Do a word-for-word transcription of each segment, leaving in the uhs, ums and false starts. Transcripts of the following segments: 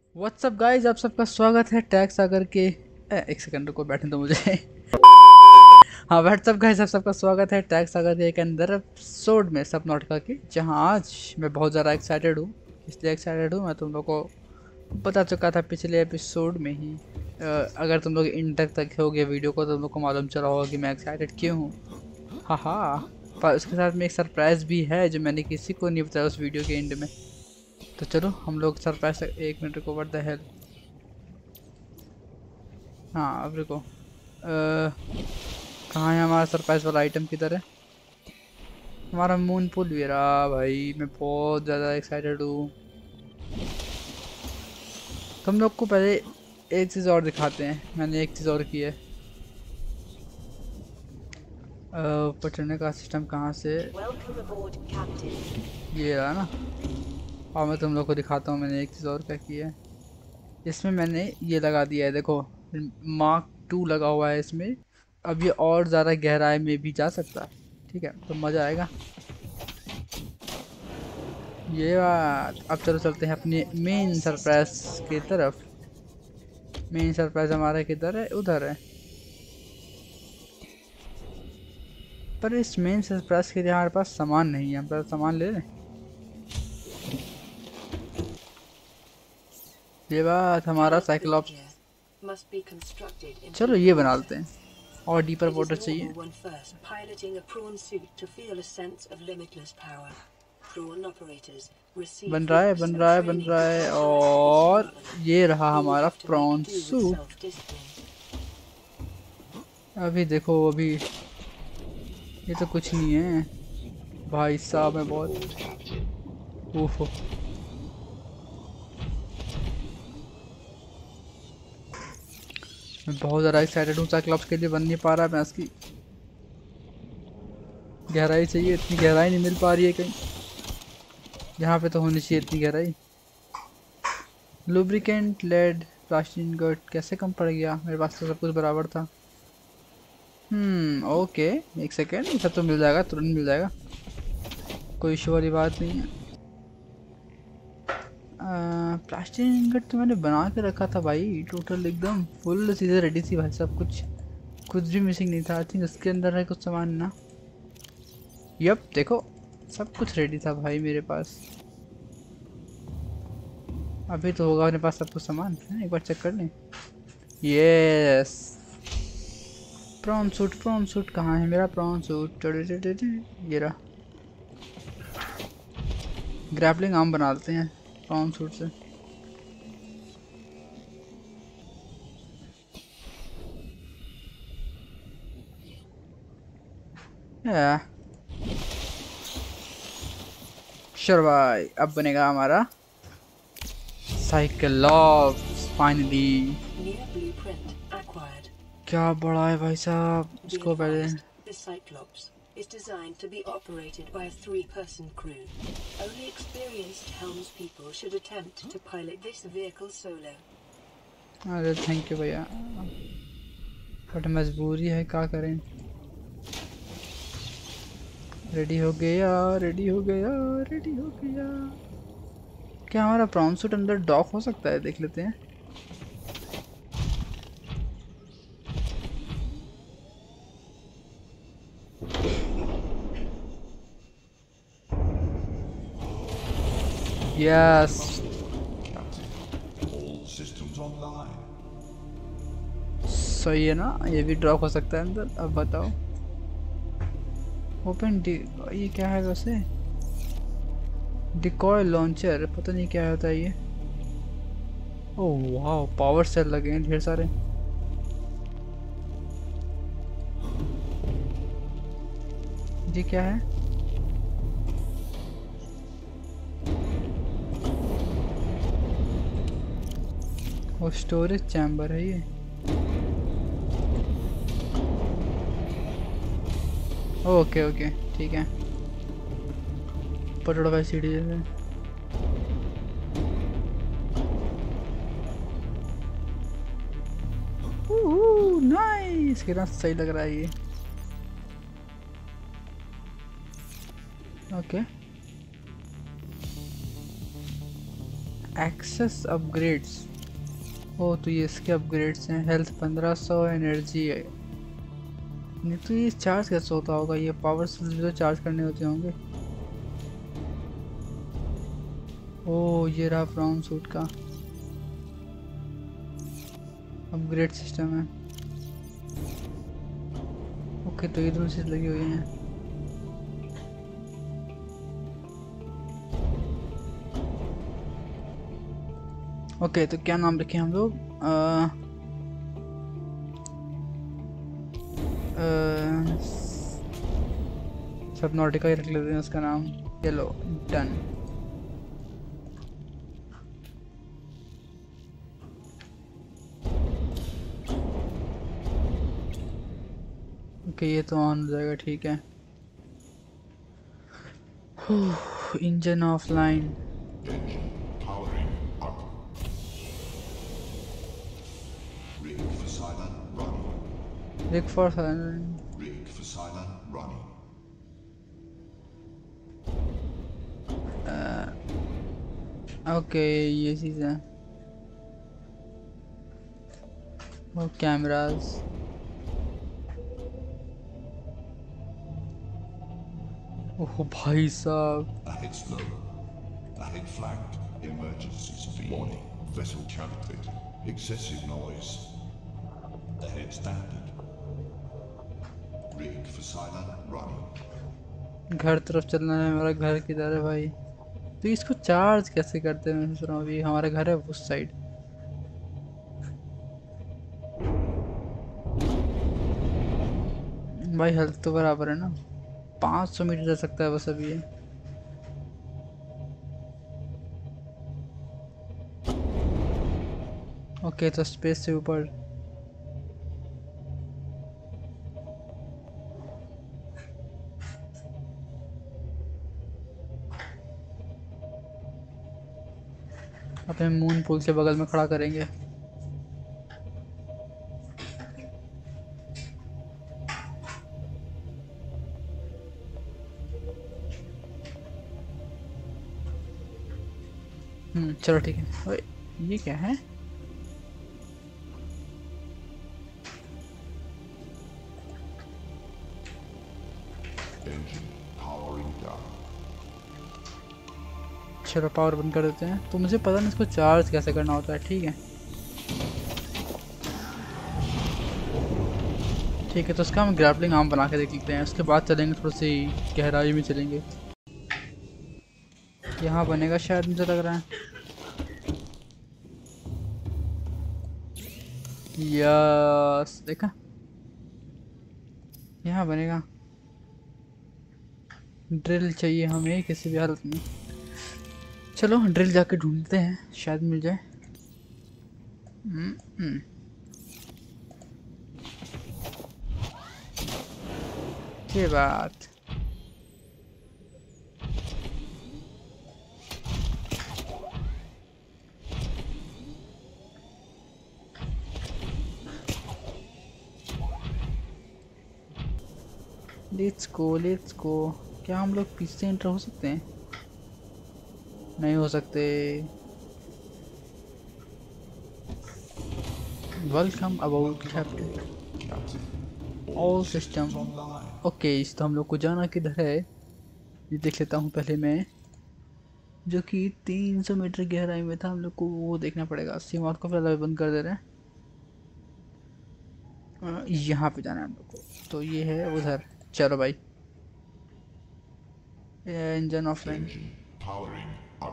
WhatsApp guys, आप सबका स्वागत है टैग सागर के ए, एक सेकंड रुको, बैठने दो मुझे। हाँ, व्हाट्सअप गाइस, आप सबका स्वागत है टैग सागर के एक अंदर एपिसोड में सब नॉटका की, जहाँ आज मैं बहुत ज़्यादा एक्साइटेड हूँ। इसलिए एक्साइटेड हूँ, मैं तुम लोग को बता चुका था पिछले एपिसोड में ही। अ, अगर तुम लोग इन तक तक होगे वीडियो को तो तुम लोग को मालूम चला होगा कि मैं एक्साइटेड क्यों हूँ। हाँ हाँ, पर उसके साथ में एक सरप्राइज़ भी है जो मैंने किसी को नहीं बताया उस वीडियो के एंड में। तो चलो हम लोग सरप्राइज, एक मिनट को, व्हाट द हेल। हाँ अब रुको, अ, कहाँ है हमारा सरप्राइज वाला आइटम, किधर है हमारा मून पुल? भी रहा भाई, मैं बहुत ज़्यादा एक्साइटेड हूँ। तुम लोग को पहले एक चीज़ और दिखाते हैं, मैंने एक चीज़ और की है। अ, ऊपर चढ़ने का सिस्टम कहाँ से, ये रहा ना। और मैं तुम लोग को दिखाता हूँ मैंने एक चीज़ और क्या की है। इसमें मैंने ये लगा दिया है, देखो, मार्क टू लगा हुआ है इसमें। अब ये और ज़्यादा गहराई में भी जा सकता है, ठीक है, तो मज़ा आएगा। ये बात, अब चलो चलते हैं अपने मेन सरप्राइज की तरफ। मेन सरप्राइज हमारा किधर है? उधर है। पर इस मेन सरप्राइज के लिए हमारे पास सामान नहीं है, हम पहले सामान ले लें। ये बात, हमारा साइक्लॉप्स, चलो ये बना लेते हैं। और डीपर वाटर चाहिए। बन रहा है, बन रहा है, बन रहा है। और ये रहा हमारा प्रॉन सूट। अभी देखो, अभी ये तो कुछ नहीं है भाई साहब, मैं बहुत ओफो। मैं बहुत ज़्यादा एक्साइटेड हूँ साइक्लॉप्स के लिए, बन नहीं पा रहा। मैं इसकी गहराई चाहिए, इतनी गहराई नहीं मिल पा रही है कहीं। यहाँ पे तो होनी चाहिए इतनी गहराई। लुब्रिकेंट, लेड, प्लास्टिक गट कैसे कम पड़ गया? मेरे पास तो सब कुछ बराबर था। हम्म ओके, एक सेकेंड, ये सब तो मिल जाएगा, तुरंत मिल जाएगा, कोई इशू वाली बात नहीं है। प्लास्टिक इंगट तो मैंने बना के रखा था भाई, टोटल एकदम फुल चीज़ें रेडी थी भाई, सब कुछ, कुछ भी मिसिंग नहीं था। आई थिंक उसके अंदर है कुछ सामान ना। यप देखो, सब कुछ रेडी था भाई मेरे पास। अभी तो होगा मेरे पास सब कुछ सामान है, एक बार चेक कर लें। Yes, prawn suit, prawn suit कहाँ है मेरा प्रॉन सूट? ये रहा। ग्रैपलिंग आर्म बना लेते हैं प्रॉन सूट से। या श्योर भाई, अब बनेगा हमारा साइक्लॉप्स फाइनली। क्या बड़ा है भाई साहब, इसको पहले is designed to be operated by a three-person crew. Only experienced helmspeople should attempt to pilot this vehicle solo. अरे थैंक यू भैया, बट मजबूरी है, क्या करें। रेडी हो गया, रेडी हो गया, रेडी हो गया। क्या हमारा प्रॉन सूट अंदर डॉक हो सकता है? देख लेते हैं। यस, सही है ना, ये भी ड्रॉप हो सकता है अंदर। अब बताओ, ओपन डी, ये क्या है वैसे? डिकॉय लॉन्चर, पता नहीं क्या होता है ये। ओह वाह, पावर सेल लगे हैं ढेर सारे। ये क्या है? वो स्टोरेज चैम्बर है ये। ओके ओके ठीक है, पटोड़ा भाई सीढ़ी है। नाइस, कितना सही लग रहा है ये। Okay, access upgrades. ओ तो ये इसके अपग्रेड्स हैं। हेल्थ पंद्रह सौ, एनर्जी है। नहीं तो ये चार्ज कैसे होता होगा? ये पावर सेल्स भी तो चार्ज करने होते होंगे। ओ ये रहा ब्राउन सूट का अपग्रेड सिस्टम है। ओके तो ये दोनों चीज़ लगी हुई हैं। ओके तो क्या नाम रखें हम लोग? सबनॉटिका ही रख लेते हैं उसका नाम। चलो डन। ओके ये तो ऑन हो जाएगा, ठीक है। Engine offline. Rig for silent. Rig for silent running. Okay ये चीज़ है। वो कैमरास। ओह भाई साहब। Ahead slow. Ahead flanked. Emergency speed. Warning. Vessel counted. Excessive noise. Ahead standard. Rig for silent running. घर तरफ चलना है। मेरा घर किधर है भाई? तो इसको चार्ज कैसे करते हैं? मैं सोच रहा हूँ अभी हमारा घर है उस साइड। भाई हेल्थ तो बराबर है ना, पाँच सौ मीटर जा सकता है बस अभी ये। ओके तो स्पेस से ऊपर। अपने मून पूल के बगल में खड़ा करेंगे। हम्म चलो ठीक है। ओए ये क्या है? Engine powering down. चलो पावर बंद कर देते हैं। तो मुझे पता नहीं इसको चार्ज कैसे करना होता है। ठीक है ठीक है तो उसका हम ग्रैपलिंग आर्म बना के देख लेते हैं। उसके बाद चलेंगे, थोड़ी सी गहराई में चलेंगे। यहाँ बनेगा शायद, मुझे लग रहा है। यस देखा, यहाँ बनेगा। ड्रिल चाहिए हमें किसी भी हालत में। चलो ड्रिल जाके ढूंढते हैं, शायद मिल जाए। हम्म ये बात। Let's go let's go. क्या हम लोग पीछे एंटर हो सकते हैं? नहीं हो सकते। Welcome aboard captain all system. Okay इस तो हम लोग को जाना किधर है ये देख लेता हूँ पहले मैं, जो कि तीन सौ मीटर गहराई में था। हम लोग को वो देखना पड़ेगा। सीमार को पहले बंद कर दे रहे हैं। यहाँ पे जाना है हम लोग को, तो ये है उधर। चलो भाई engine offline. Powering up.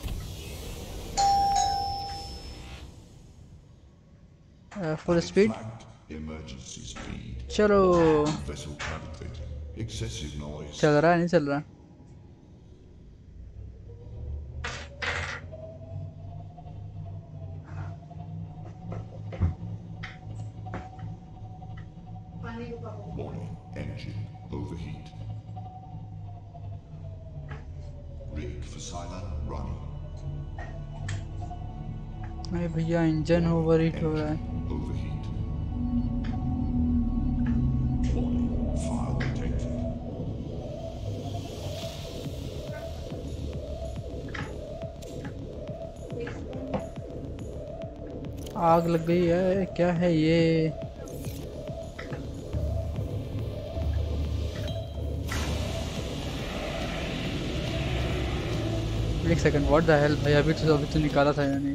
Full speed. Flanked. Emergency speed. चलो Vessel counted. Excessive noise. चल रहा है नहीं चल रहा? Warning. Engine overheat. Rig for silent running. अरे भैया इंजन ओवरहीट हो रहा है। Overheat. Warning. Fire detected. आग लग गई है, क्या है ये? एक सेकंड, व्हाट द हेल भाई, अभी तो अभी तो निकाला था यानी।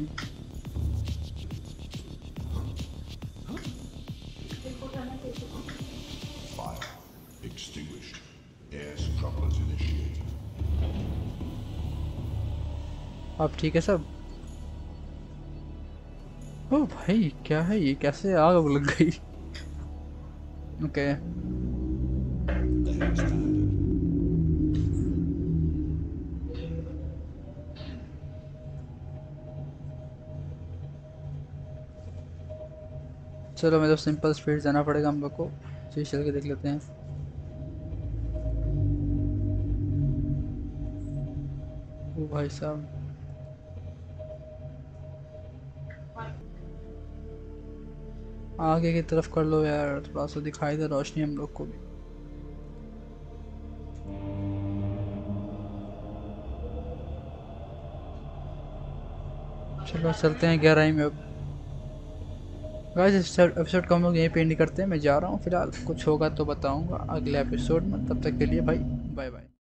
Fire extinguished. Air scrubblers initiated. अब ठीक है सब? ओ भाई क्या है ये, कैसे आग लग गई? Okay The head standard. चलो, मैं तो सिंपल स्पीड जाना पड़ेगा हम लोग को। चलिए चल के देख लेते हैं। ओ भाई साहब, आगे की तरफ कर लो यार, थोड़ा सा दिखाई दे रोशनी हम लोग को भी। चलो चलते हैं गहराई में अब। गाइस इस एपिसोड को हम लोग यहीं पे एंड करते हैं। मैं जा रहा हूँ फिलहाल, कुछ होगा तो बताऊंगा अगले एपिसोड में। तब तक के लिए भाई बाय बाय।